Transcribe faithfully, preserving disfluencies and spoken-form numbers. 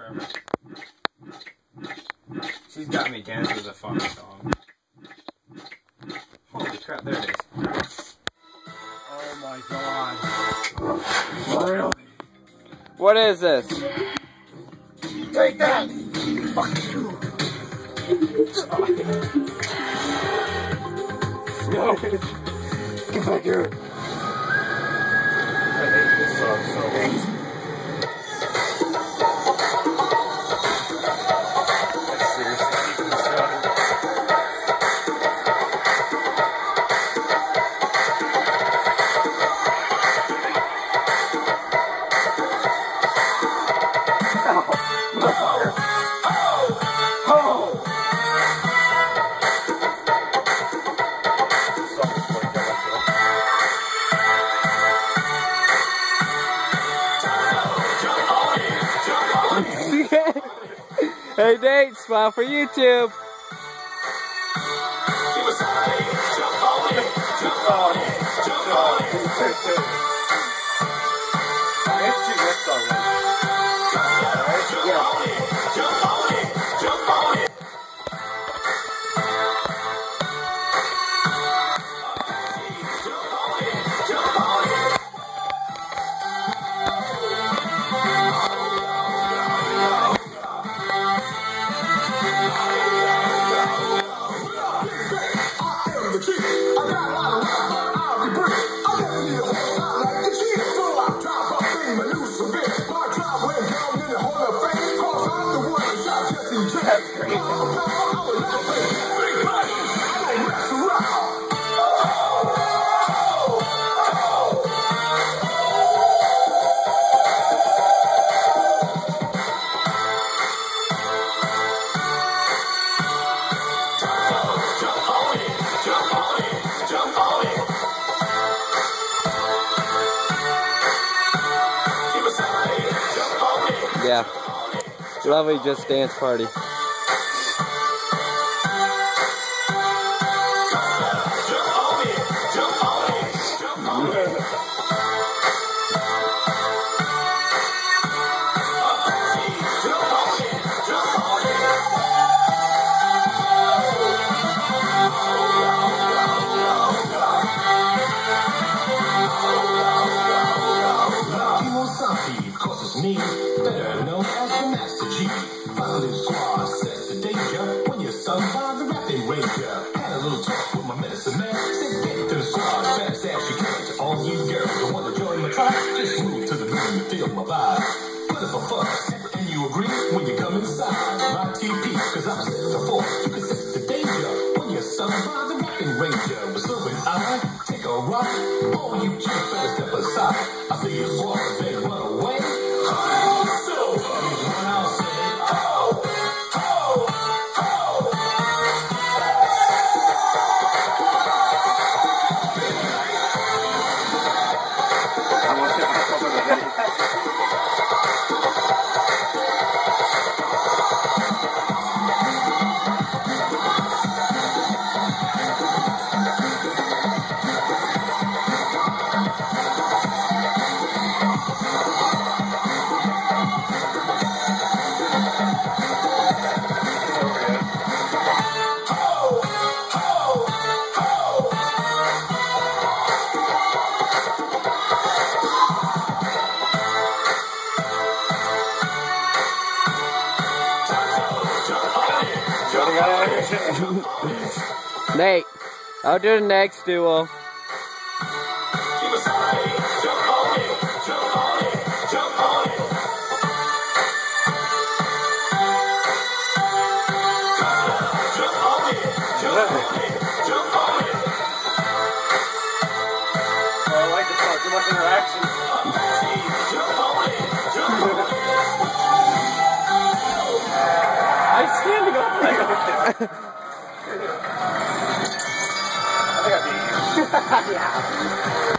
forever. She's got me dancing with a fucking song. Holy crap, there it is. Oh my god. Really? What is this? Take that! Fuck you! No! Get back here! I hate this song so much. Let's seriously keep this going. Hey Nate, smile for YouTube. Yeah, lovely Just Dance party. Better known as the Master G. Violin squad sets the danger when you're sung by the rapping ranger. Had a little talk with my medicine man. Said get to the squad fast as you can. To all you girls who want to join my tribe, just move to the room and feel my vibe. But if I fuck and you agree when you come inside my T P, cause I'm set to fall. You can sense the danger when you're sung by the rapping ranger. But so when I take a rock, all you chicks better step aside. I see you squad and they run away. Nate, I'll do the next duo. I like this song, too much interaction. I'm standing up like I think I beat you. Yeah.